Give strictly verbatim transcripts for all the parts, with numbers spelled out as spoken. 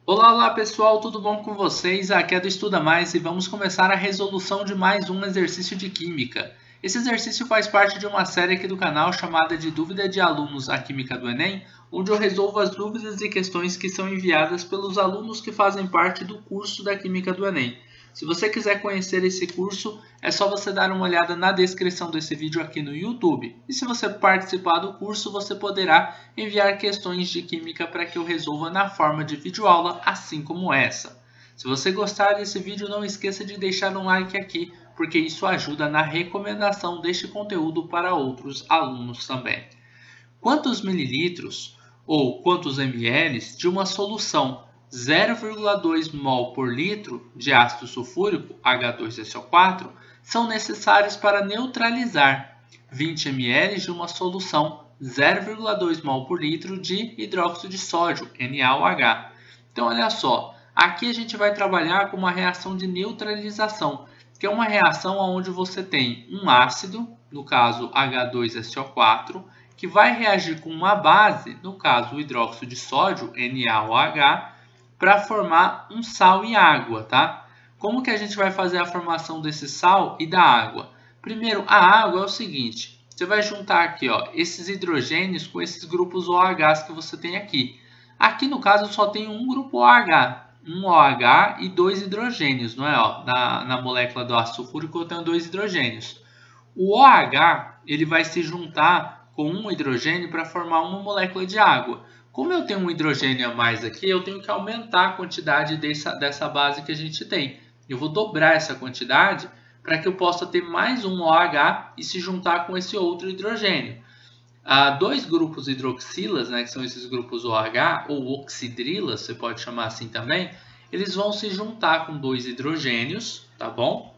Olá, olá pessoal, tudo bom com vocês? Aqui é do Estuda Mais e vamos começar a resolução de mais um exercício de Química. Esse exercício faz parte de uma série aqui do canal chamada de Dúvida de Alunos à Química do Enem, onde eu resolvo as dúvidas e questões que são enviadas pelos alunos que fazem parte do curso da Química do Enem. Se você quiser conhecer esse curso, é só você dar uma olhada na descrição desse vídeo aqui no YouTube. E se você participar do curso, você poderá enviar questões de Química para que eu resolva na forma de videoaula, assim como essa. Se você gostar desse vídeo, não esqueça de deixar um like aqui, porque isso ajuda na recomendação deste conteúdo para outros alunos também. Quantos mililitros ou quantos ml de uma solução zero vírgula dois mol por litro de ácido sulfúrico H dois S O quatro são necessários para neutralizar vinte mililitros de uma solução zero vírgula dois mol por litro de hidróxido de sódio N A O H. Então olha só, aqui a gente vai trabalhar com uma reação de neutralização, que é uma reação onde você tem um ácido, no caso H dois S O quatro, que vai reagir com uma base, no caso o hidróxido de sódio N A O H, para formar um sal e água, tá? Como que a gente vai fazer a formação desse sal e da água? Primeiro, a água é o seguinte, você vai juntar aqui, ó, esses hidrogênios com esses grupos OH que você tem aqui. Aqui no caso só tem um grupo OH, um OH e dois hidrogênios, não é? Ó, na, na molécula do ácido sulfúrico eu tenho dois hidrogênios. O OH ele vai se juntar com um hidrogênio para formar uma molécula de água. Como eu tenho um hidrogênio a mais aqui, eu tenho que aumentar a quantidade dessa, dessa base que a gente tem. Eu vou dobrar essa quantidade para que eu possa ter mais um OH e se juntar com esse outro hidrogênio. Ah, dois grupos hidroxilas, né, que são esses grupos OH, ou oxidrilas, você pode chamar assim também, eles vão se juntar com dois hidrogênios, tá bom?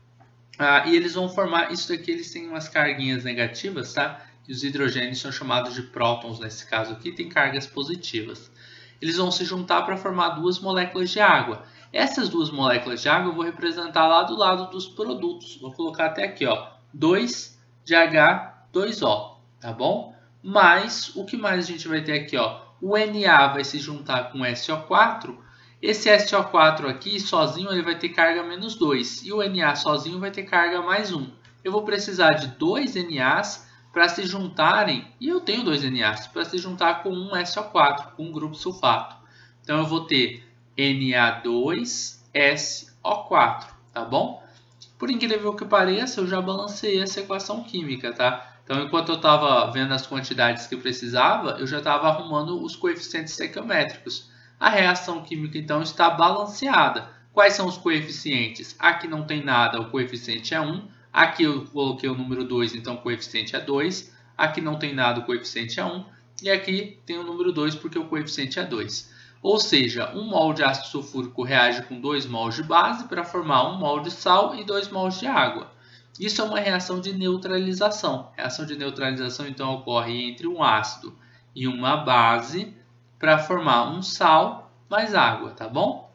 Ah, e eles vão formar, isso daqui eles têm umas carguinhas negativas, tá? E os hidrogênios são chamados de prótons, nesse caso aqui, tem cargas positivas. Eles vão se juntar para formar duas moléculas de água. Essas duas moléculas de água eu vou representar lá do lado dos produtos. Vou colocar até aqui, ó, dois de H dois O, tá bom? Mas, o que mais a gente vai ter aqui, ó? O Na vai se juntar com S O quatro. Esse S O quatro aqui, sozinho, ele vai ter carga menos dois. E o Na sozinho vai ter carga mais um. Eu vou precisar de dois Nas para se juntarem, e eu tenho dois Nas, para se juntar com um S O quatro, com um grupo sulfato. Então eu vou ter Na dois S O quatro, tá bom? Por incrível que pareça, eu já balanceei essa equação química, tá? Então enquanto eu estava vendo as quantidades que eu precisava, eu já estava arrumando os coeficientes estequiométricos. A reação química então está balanceada. Quais são os coeficientes? Aqui não tem nada, o coeficiente é um. Aqui eu coloquei o número dois, então o coeficiente é dois. Aqui não tem nada, o coeficiente é um. E aqui tem o número dois porque o coeficiente é dois. Ou seja, um mol de ácido sulfúrico reage com dois mols de base para formar um mol de sal e dois mols de água. Isso é uma reação de neutralização. A reação de neutralização então ocorre entre um ácido e uma base para formar um sal mais água, tá bom?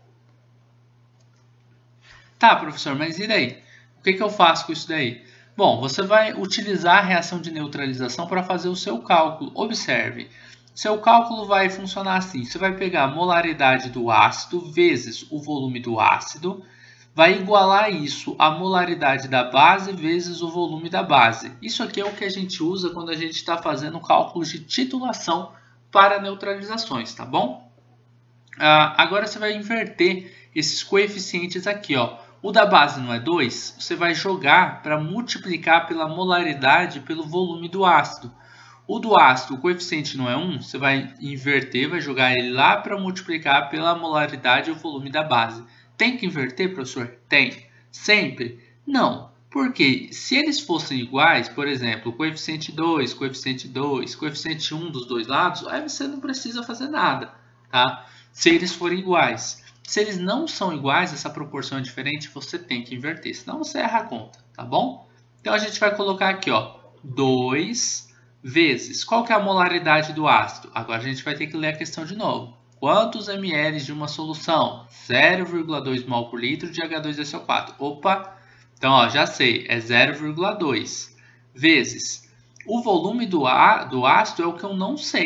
Tá, professor, mas e daí? O que, que eu faço com isso daí? Bom, você vai utilizar a reação de neutralização para fazer o seu cálculo. Observe, seu cálculo vai funcionar assim. Você vai pegar a molaridade do ácido vezes o volume do ácido, vai igualar isso à molaridade da base vezes o volume da base. Isso aqui é o que a gente usa quando a gente está fazendo cálculos de titulação para neutralizações, tá bom? Ah, agora você vai inverter esses coeficientes aqui, ó. O da base não é dois, você vai jogar para multiplicar pela molaridade pelo volume do ácido. O do ácido, o coeficiente não é um, você vai inverter, vai jogar ele lá para multiplicar pela molaridade e o volume da base. Tem que inverter, professor? Tem. Sempre? Não. Porque se eles fossem iguais, por exemplo, coeficiente dois, coeficiente dois, coeficiente um dos dois lados, aí você não precisa fazer nada, tá? Se eles forem iguais. Se eles não são iguais, essa proporção é diferente, você tem que inverter, senão você erra a conta, tá bom? Então a gente vai colocar aqui, ó, dois vezes. Qual que é a molaridade do ácido? Agora a gente vai ter que ler a questão de novo. Quantos ml de uma solução? zero vírgula dois mol por litro de H dois S O quatro. Opa! Então, ó, já sei, é zero vírgula dois vezes. O volume do, á, do ácido é o que eu não sei.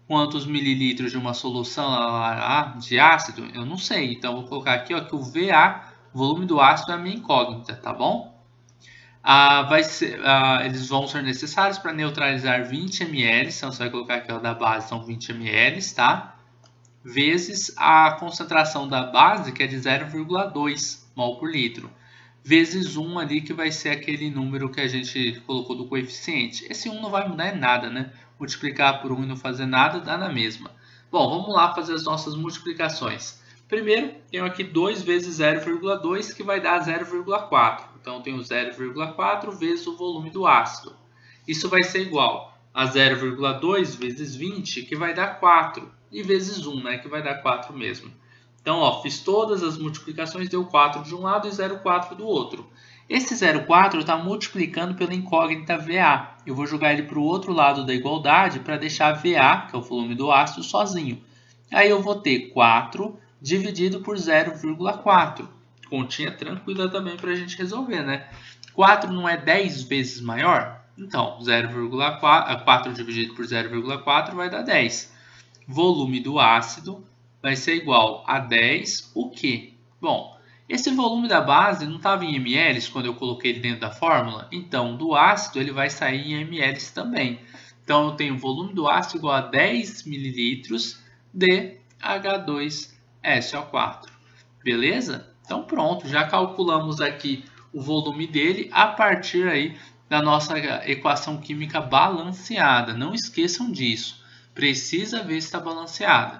quantos mililitros de uma solução de ácido? Eu não sei. Então, vou colocar aqui ó, que o V A, volume do ácido, é a minha incógnita, tá bom? Ah, vai ser, ah, eles vão ser necessários para neutralizar vinte mililitros, então você vai colocar aqui ó, da base são vinte mililitros, tá? Vezes a concentração da base, que é de zero vírgula dois mol por litro, vezes um ali, que vai ser aquele número que a gente colocou do coeficiente. Esse um não vai mudar em nada, né? Multiplicar por um e não fazer nada dá na mesma. Bom, vamos lá fazer as nossas multiplicações. Primeiro, tenho aqui dois vezes zero vírgula dois, que vai dar zero vírgula quatro. Então, tenho zero vírgula quatro vezes o volume do ácido. Isso vai ser igual a zero vírgula dois vezes vinte, que vai dar quatro. E vezes um, né, que vai dar quatro mesmo. Então, ó, fiz todas as multiplicações, deu quatro de um lado e zero vírgula quatro do outro. Esse zero vírgula quatro está multiplicando pela incógnita V A. Eu vou jogar ele para o outro lado da igualdade para deixar V A, que é o volume do ácido, sozinho. Aí eu vou ter quatro dividido por zero vírgula quatro. Continha tranquila também para a gente resolver, né? quatro não é dez vezes maior? Então, zero vírgula quatro, quatro dividido por zero vírgula quatro vai dar dez. Volume do ácido vai ser igual a dez, o quê? Bom, esse volume da base não estava em ml quando eu coloquei ele dentro da fórmula? Então, do ácido ele vai sair em ml também. Então, eu tenho o volume do ácido igual a dez mililitros de H dois S O quatro. Beleza? Então, pronto, já calculamos aqui o volume dele a partir aí da nossa equação química balanceada. Não esqueçam disso. Precisa ver se está balanceada.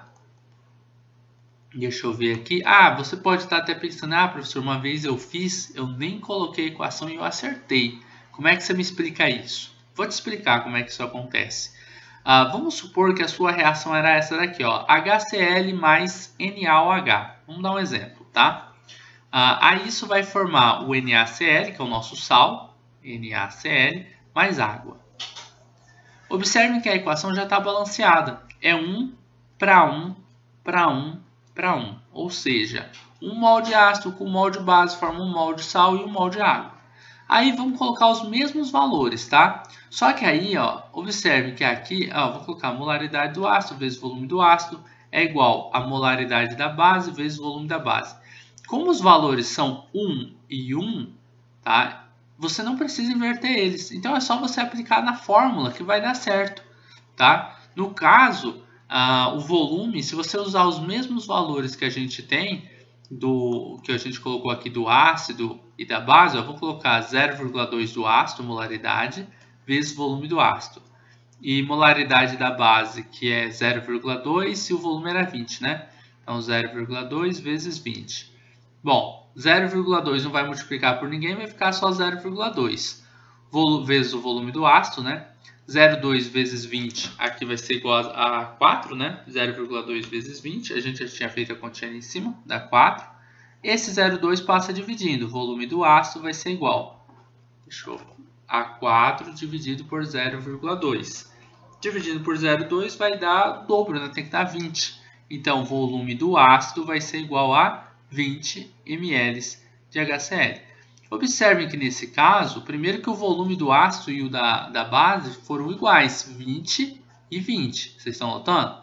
Deixa eu ver aqui. Ah, você pode estar até pensando, ah, professor, uma vez eu fiz, eu nem coloquei a equação e eu acertei. Como é que você me explica isso? Vou te explicar como é que isso acontece. Ah, vamos supor que a sua reação era essa daqui, ó, HCl mais NaOH. Vamos dar um exemplo, tá? Ah, aí isso vai formar o NaCl, que é o nosso sal, NaCl, mais água. Observem que a equação já está balanceada. É um para um para um para um. Ou seja, um mol de ácido com um mol de base forma um mol de sal e um mol de água. Aí vamos colocar os mesmos valores, tá? Só que aí, ó, observe que aqui, ó, vou colocar a molaridade do ácido vezes o volume do ácido é igual a molaridade da base vezes o volume da base. Como os valores são um e um, tá? Você não precisa inverter eles. Então é só você aplicar na fórmula que vai dar certo, tá? No caso, ah, o volume, se você usar os mesmos valores que a gente tem, do que a gente colocou aqui do ácido e da base, eu vou colocar zero vírgula dois do ácido, molaridade, vezes volume do ácido. E molaridade da base, que é zero vírgula dois, e o volume era vinte, né? Então, zero vírgula dois vezes vinte. Bom, zero vírgula dois não vai multiplicar por ninguém, vai ficar só zero vírgula dois vezes o volume do ácido, né? zero vírgula dois vezes vinte, aqui vai ser igual a quatro, né? zero vírgula dois vezes vinte, a gente já tinha feito a continha ali em cima, dá quatro. Esse zero vírgula dois passa dividindo, o volume do ácido vai ser igual deixa eu, a quatro dividido por zero vírgula dois. Dividido por zero vírgula dois vai dar o dobro, né? Tem que dar vinte. Então, o volume do ácido vai ser igual a vinte mililitros de HCl. Observem que nesse caso, primeiro que o volume do ácido e o da, da base foram iguais, vinte e vinte. Vocês estão notando?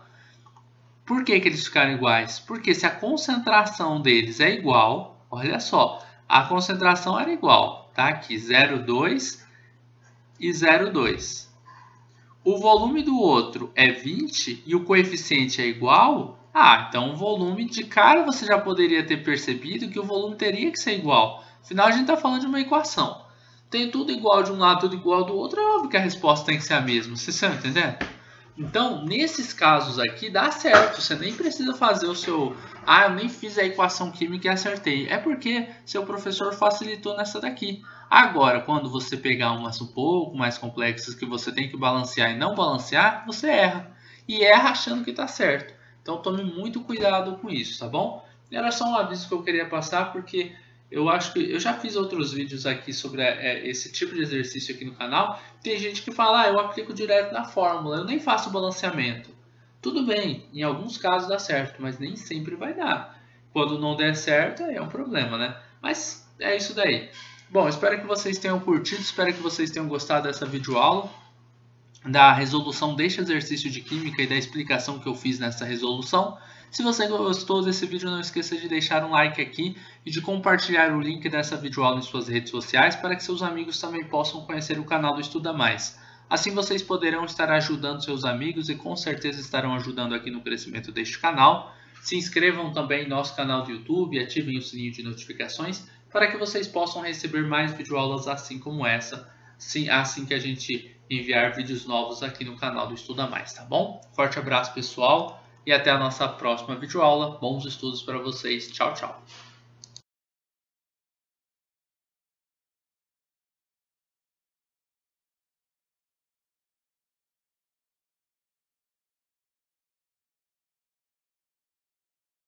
Por que que eles ficaram iguais? Porque se a concentração deles é igual, olha só, a concentração era igual, tá? Aqui zero vírgula dois e zero vírgula dois. O volume do outro é vinte e o coeficiente é igual, ah, então o volume de cara você já poderia ter percebido que o volume teria que ser igual. Afinal, a gente está falando de uma equação. Tem tudo igual de um lado, tudo igual do outro, é óbvio que a resposta tem que ser a mesma. Vocês estão entendendo? Então, nesses casos aqui, dá certo. Você nem precisa fazer o seu... Ah, eu nem fiz a equação química e acertei. É porque seu professor facilitou nessa daqui. Agora, quando você pegar umas um pouco mais complexas que você tem que balancear e não balancear, você erra. E erra achando que está certo. Então, tome muito cuidado com isso, tá bom? Era só um aviso que eu queria passar, porque... Eu acho que eu já fiz outros vídeos aqui sobre é, esse tipo de exercício aqui no canal. Tem gente que fala, ah, eu aplico direto na fórmula, eu nem faço balanceamento. Tudo bem, em alguns casos dá certo, mas nem sempre vai dar. Quando não der certo, é um problema, né? Mas é isso daí. Bom, espero que vocês tenham curtido, espero que vocês tenham gostado dessa videoaula. da resolução deste exercício de química e da explicação que eu fiz nessa resolução. Se você gostou desse vídeo, não esqueça de deixar um like aqui e de compartilhar o link dessa videoaula em suas redes sociais para que seus amigos também possam conhecer o canal do Estuda Mais. Assim vocês poderão estar ajudando seus amigos e com certeza estarão ajudando aqui no crescimento deste canal. Se inscrevam também em nosso canal do YouTube e ativem o sininho de notificações para que vocês possam receber mais videoaulas assim como essa, assim que a gente enviar vídeos novos aqui no canal do Estuda Mais, tá bom? Forte abraço, pessoal, e até a nossa próxima videoaula. Bons estudos para vocês. Tchau, tchau.